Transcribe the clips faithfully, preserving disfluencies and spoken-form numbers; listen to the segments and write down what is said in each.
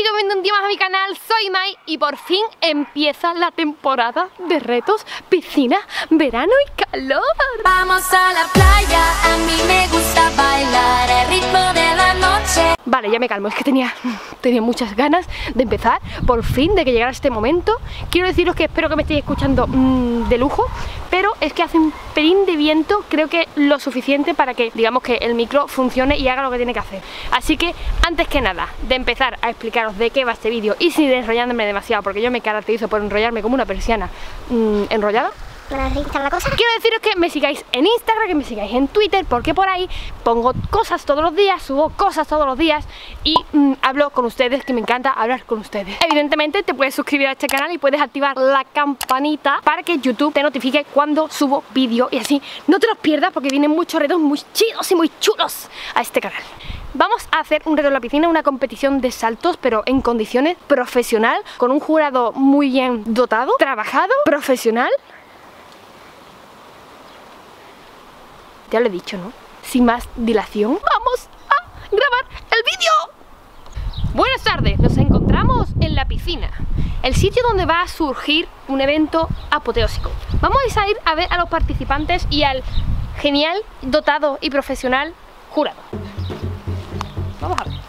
bienvenido un día más a mi canal, soy Mai y por fin empieza la temporada de retos, piscina, verano y calor. Vamos a la playa, a mí me gusta bailar el ritmo de la noche. Vale, ya me calmo, es que tenía, tenía muchas ganas de empezar, por fin, de que llegara este momento. Quiero deciros que espero que me estéis escuchando mmm, de lujo, pero es que hace un pelín de viento, creo que lo suficiente para que, digamos, que el micro funcione y haga lo que tiene que hacer. Así que, antes que nada, de empezar a explicaros de qué va este vídeo y sin enrollándome demasiado, porque yo me caracterizo por enrollarme como una persiana mmm, enrollada. La cosa. Quiero deciros que me sigáis en Instagram, que me sigáis en Twitter, porque por ahí pongo cosas todos los días, subo cosas todos los días y mmm, hablo con ustedes, que me encanta hablar con ustedes. Evidentemente te puedes suscribir a este canal y puedes activar la campanita para que YouTube te notifique cuando subo vídeo y así no te los pierdas, porque vienen muchos retos muy chidos y muy chulos a este canal. Vamos a hacer un reto en la piscina, una competición de saltos, pero en condiciones profesional, con un jurado muy bien dotado, trabajado, profesional. Ya lo he dicho, ¿no? Sin más dilación, ¡vamos a grabar el vídeo! Buenas tardes, nos encontramos en la piscina, el sitio donde va a surgir un evento apoteósico. Vamos a ir a ver a los participantes y al genial, dotado y profesional jurado. Vamos a ver.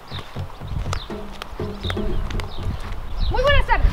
Muy buenas tardes.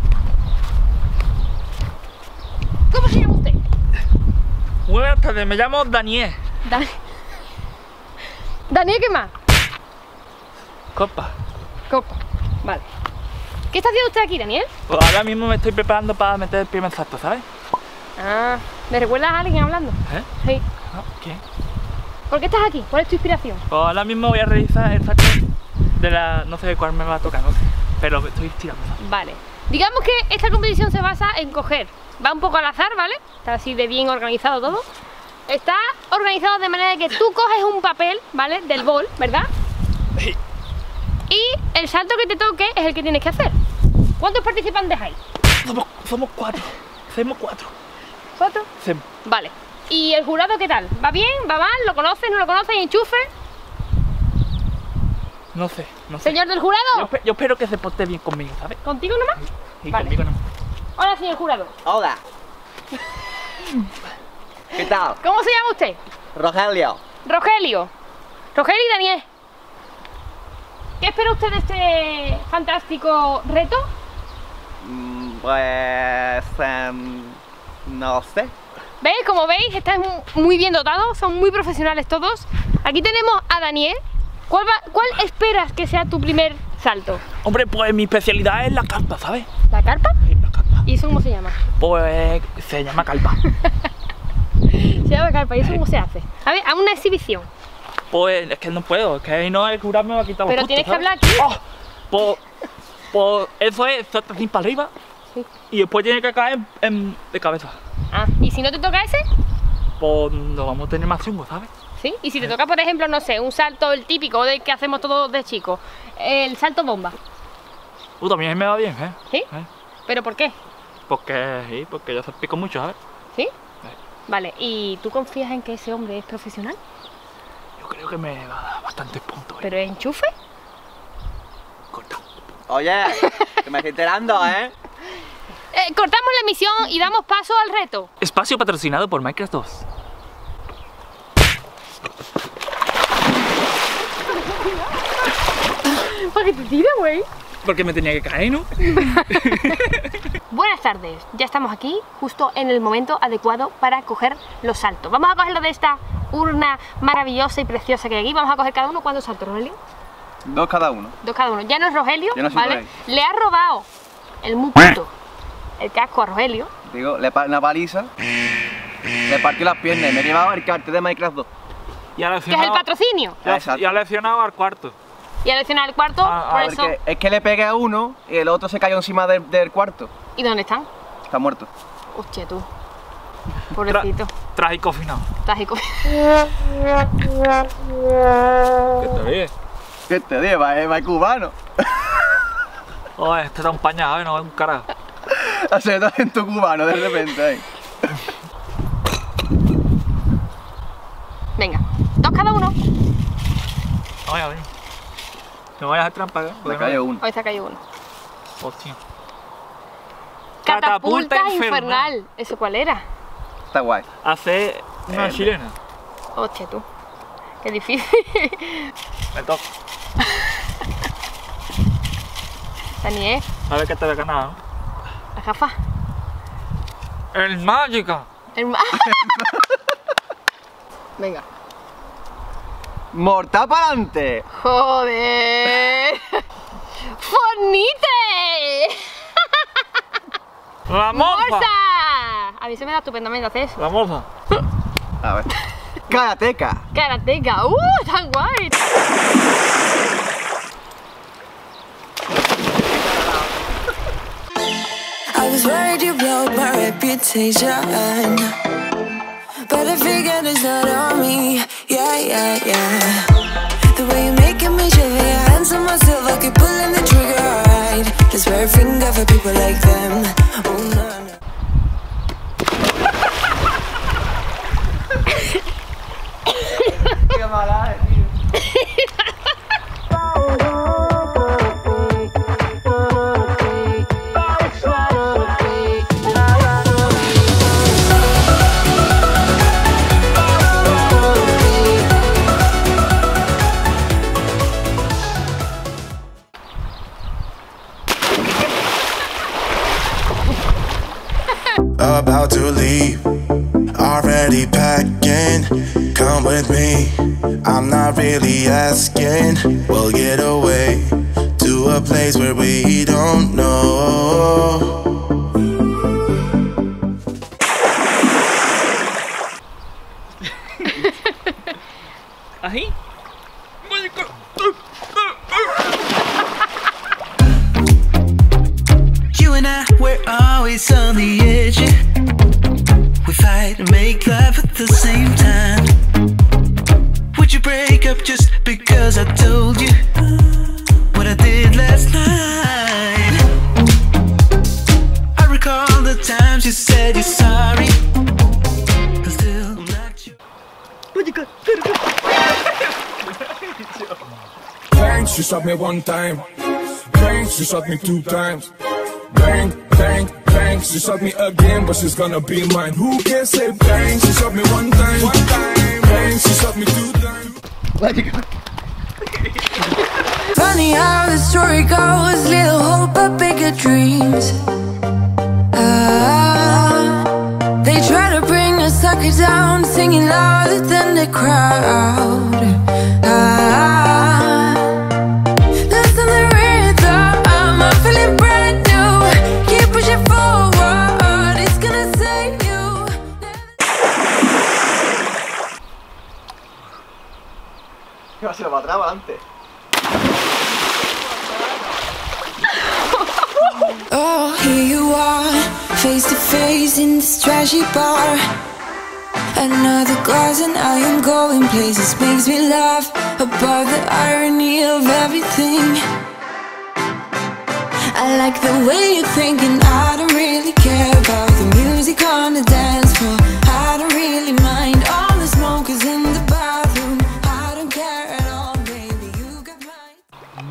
¿Cómo se llama usted? Buenas tardes, me llamo Daniel. Dan... Daniel, ¿qué más? Copa. Copa, vale. ¿Qué está haciendo usted aquí, Daniel? Pues ahora mismo me estoy preparando para meter el primer salto, ¿sabes? Ah, ¿me recuerdas a alguien hablando? ¿Eh? Sí. No, ¿quién? ¿Por qué estás aquí? ¿Cuál es tu inspiración? Pues ahora mismo voy a realizar el salto de la... no sé cuál me va a tocar, no sé. Pero estoy estirando, ¿sabes? Vale. Digamos que esta competición se basa en coger. Va un poco al azar, ¿vale? Está así de bien organizado todo. Está organizado de manera que tú coges un papel, ¿vale? Del bol, ¿verdad? Sí. Y el salto que te toque es el que tienes que hacer. ¿Cuántos participantes hay? Somos, somos cuatro. Hacemos cuatro. ¿Cuatro? Sí. Vale. ¿Y el jurado qué tal? ¿Va bien? ¿Va mal? ¿Lo conoces? ¿No lo conoces? ¿Enchufe? No sé, no sé. ¿Señor del jurado? Yo, yo espero que se porte bien conmigo, ¿sabes? ¿Contigo nomás? Y Vale. conmigo no. Hola, señor jurado. Hola. ¿Qué tal? ¿Cómo se llama usted? Rogelio. Rogelio. Rogelio y Daniel. ¿Qué espera usted de este fantástico reto? Mm, Pues... em, no sé. ¿Veis? Como veis, estáis muy bien dotados, son muy profesionales todos. Aquí tenemos a Daniel. ¿Cuál, va, ¿Cuál esperas que sea tu primer salto? Hombre, pues mi especialidad es la carpa, ¿sabes? ¿La carpa? Sí, la carpa. ¿Y eso cómo se llama? Pues se llama carpa. Se llama carpa, ¿y eso cómo se hace? A ver, a una exhibición. Pues es que no puedo, es que ahí no el jurado me va a quitar los Pero puntos, tienes que ¿sabes? hablar aquí. Oh, pues, pues eso es salta así para arriba Sí. y después tiene que caer en, de cabeza. Ah, ¿y si no te toca ese? Pues no vamos a tener más chungo, ¿sabes? Sí. ¿Y si te toca, por ejemplo, no sé, un salto el típico del que hacemos todos de chicos? El salto bomba. Uh, también me va bien, ¿eh? ¿Sí? ¿Eh? ¿Pero por qué? Porque, sí, porque yo salpico mucho, ¿sabes? ¿Sí? Vale, ¿y tú confías en que ese hombre es profesional? Yo creo que me va a dar bastantes puntos, ¿eh? ¿Pero es enchufe? Corta. Oye, que me estoy enterando, ¿eh? Eh, cortamos la emisión y damos paso al reto. Espacio patrocinado por Minecraft dos. ¿Para qué te tira, güey? Porque me tenía que caer, ¿no? Buenas tardes, ya estamos aquí justo en el momento adecuado para coger los saltos. Vamos a cogerlo de esta urna maravillosa y preciosa que hay aquí. Vamos a coger cada uno. ¿Cuántos saltos, Rogelio? Dos cada uno. Dos cada uno. Ya no es Rogelio, Ya no soy ¿vale? Rogelio. Le ha robado el muy puto el casco a Rogelio. Digo, le pa una paliza, le partió las piernas y me he llevado el cartel de Minecraft dos. Y ha Que es el lesionado, patrocinio. y ha- Exacto. y ha lesionado al cuarto. Y ha lesionado el cuarto, Ah, por ah, eso. Porque es que le pegué a uno y el otro se cayó encima del, del cuarto. ¿Y dónde están? Está muerto. Hostia, tú. Tra- Pobrecito. Trágico final. Trágico. ¿Qué te ríes? ¿Qué te digo? Va, es cubano. Oh, este está un pañado, ¿eh? No es un carajo. Hace acento cubano de repente, ¿eh? Venga, dos cada uno. Vamos a ver. No vayas a hacer trampa, ¿eh? Me cayó uno. Hoy se ha caído uno. Hostia. Catapulta, Catapulta infernal. infernal. ¿Eso cuál era? Está guay. Hace una Eh, chilena. Hostia, tú. Qué difícil. Me toca. Daniel, A ver qué te había ganado. la gafa. El mágica. El ma- Venga. ¡Mortal para adelante! Joder. ¡Fornite! La morsa. ¡Morsa! A mí se me da estupendamente hacer eso. La morsa. A ver. ¡Karateka! Karateka. ¡Uh! ¡Tan guay! I was worried you blow my reputation, but I figured it's not on me. Yeah, yeah, yeah. The way you're making me shiver, your hands on myself, I keep pulling the trigger. Alright, this very finger for people like them. Oh no, no. ¡Qué mala, tío! About to leave, already packing. Come with me, I'm not really asking. We'll get away to a place where we don't know. Ahí. You and I, we're always on the edge. We fight and make love at the same time. Would you break up just because I told you what I did last night? I recall the times you said you're sorry. I still not you. Bang, she shot me one time. Bang, she shot me two times. Bang, bang, bang, she shot me again, but she's gonna be mine. Who can say bang? She shot me one time. One time. Bang, she shot me two times. Funny how the story goes, little hope but bigger dreams. Ah, they try to bring a sucker down, singing louder than the crowd. Ah, listen the rhythm, I'm feeling brand new. Keep pushing forward, it's gonna save you. ¿Qué va a ser para atrás, para adelante? Oh, here you are, face to face in this trashy bar. Another glass and I am going places. Makes me laugh about the irony of everything. I like the way you're thinking. I don't really care about the music on the dance floor. I don't really mind all the smokers in the bathroom. I don't care at all, baby, you got mine.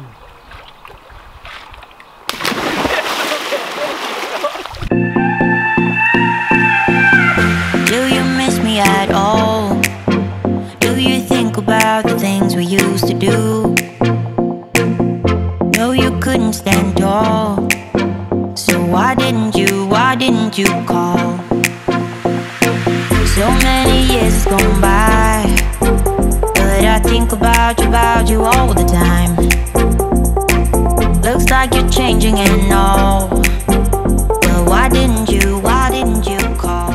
Do you miss me at all? Do you think about the things we used to do? No, you couldn't stand tall. So why didn't you, why didn't you call? So many years has gone by, but I think about you, about you all the time. Looks like you're changing and all, but why didn't you, why didn't you call?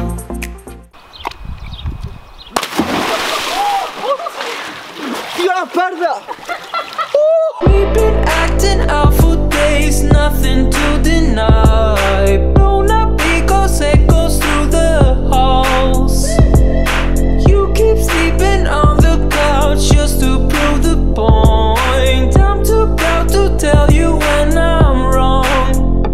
¡Tío, la espalda! We've been acting out for days, nothing to deny. Blown up because echoes through the halls. You keep sleeping on the couch just to prove the point. I'm too proud to tell you when I'm wrong.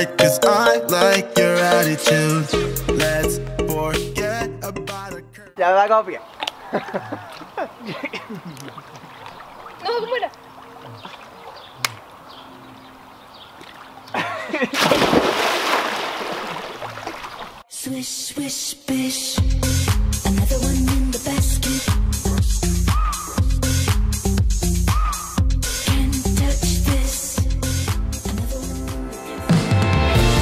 heart, cause I like your attitude. Let's forget about a curve. Ya me va a copiar. No, ¿cómo era? Swish, swish, bish. Another one in the basket. Can't touch this. Another one in the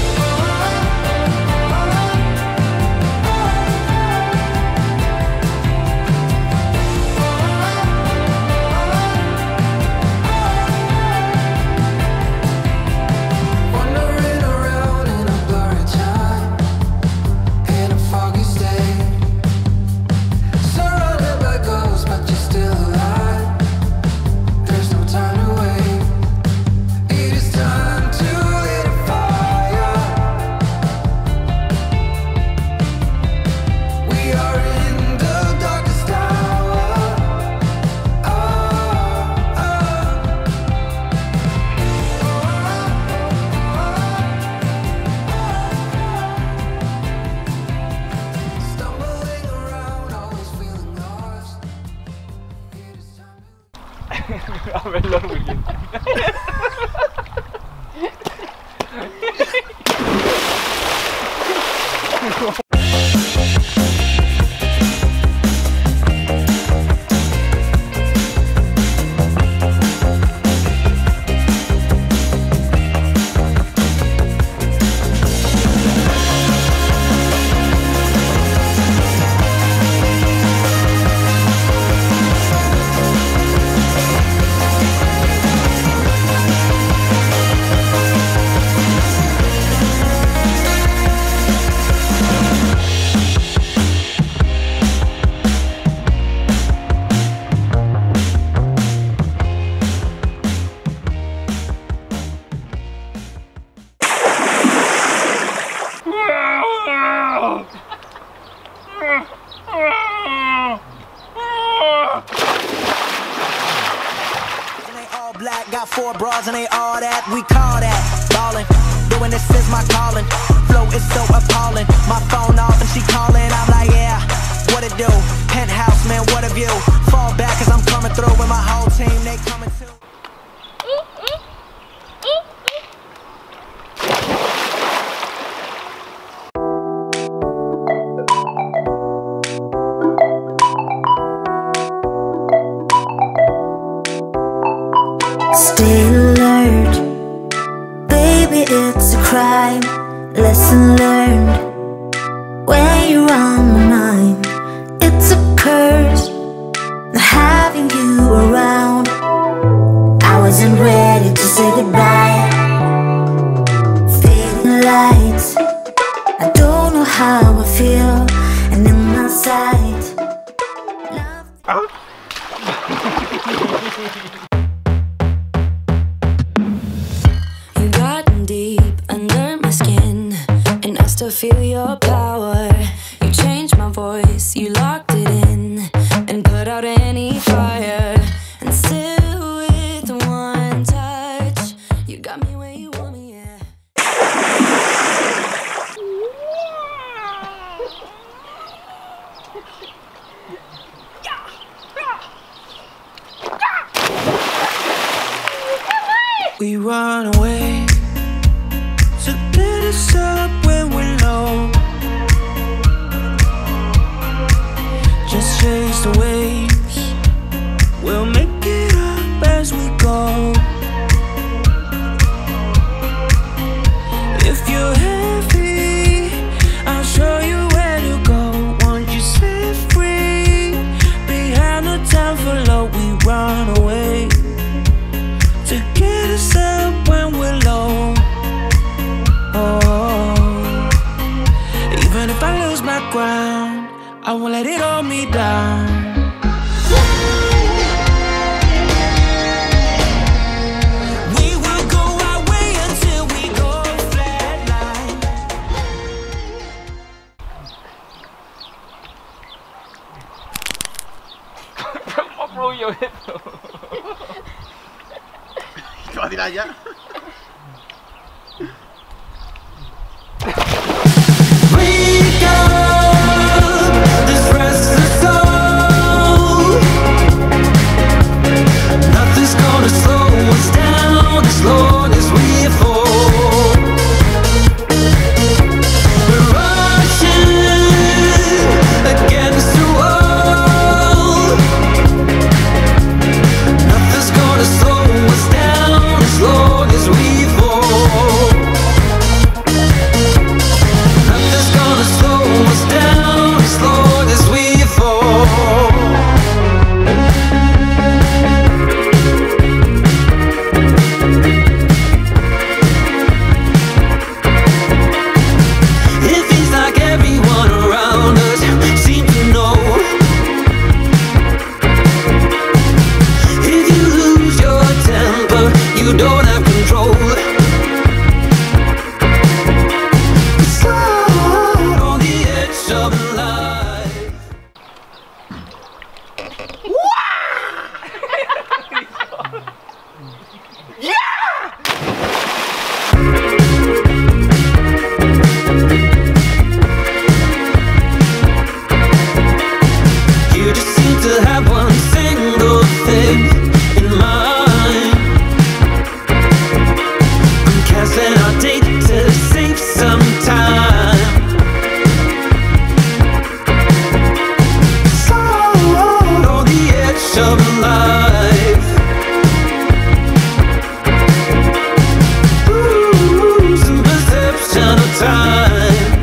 Wandering around in a blurry time, in a foggy state, surrounded by ghosts, but you're still alive. There's no time to wait. It is time to lit a fire. We are in the darkest hour. Oh, oh. Stumbling around, always feeling lost. It is time to A ver los Williams. Black, got four bras and they all that, we call that ballin'. Doing this is my calling, flow is so appalling. My phone off and she calling, I'm like, yeah, what it do? Penthouse, man, what a view. Fall back cause I'm coming through with my whole team, they coming too. Stay alert, baby, it's a crime. Lesson learned, when you're on my mind. It's a curse, not having you around. I wasn't ready to say goodbye. Fading lights, I don't know how I feel. And in my sight, love. You got deep under my skin, and I still feel your power. You changed my voice, you locked it in, and put out any fire. And still with one touch, you got me where you want me, yeah. We run away to get us up when we're low. Just chase the waves, we'll make it up as we go. If you're heavy, I'll show you where to go. Won't you set free? Behind the town for low, we run away to get us up when we're low. Oh, even if I lose my ground, I won't let it hold me down. We will go our way until we go flatline. ¿Cómo fluyo esto? ¿Te va a tirar ya? as long as we fall. We're rushing against the wall. Nothing's gonna slow us down as long as we fall. Nothing's gonna slow us down as long as we fall. It feels like everyone around us seems to know. If you lose your temper, you don't have control. It's all on the edge of life. You just seem to have one single thing in mind. I'm canceling our date to save some time. So on the edge of life. Ooh, some perception of time.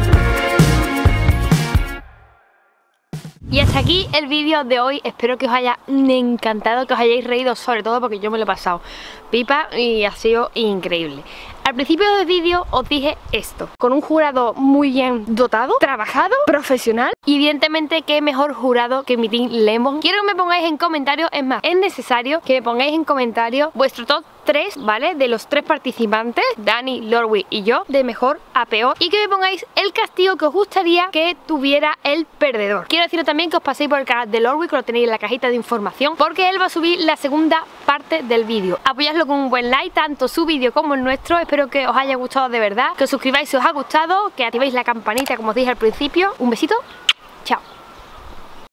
Y hasta aquí el vídeo de hoy. Espero que os haya encantado, que os hayáis reído, sobre todo porque yo me lo he pasado pipa y ha sido increíble. Al principio del vídeo os dije esto: con un jurado muy bien dotado, trabajado, profesional, y evidentemente qué mejor jurado que mi Team Lemon. Quiero que me pongáis en comentarios, es más, es necesario que me pongáis en comentarios vuestro top tres, ¿vale? De los tres participantes, Dani, Lorwi y yo, de mejor a peor, y que me pongáis el castigo que os gustaría que tuviera el perdedor. Quiero deciros también que os paséis por el canal de Lorwi, que lo tenéis en la cajita de información, porque él va a subir la segunda parte del vídeo. Apoyadlo con un buen like, tanto su vídeo como el nuestro. Espero que os haya gustado de verdad, que os suscribáis si os ha gustado, que activéis la campanita como os dije al principio. Un besito.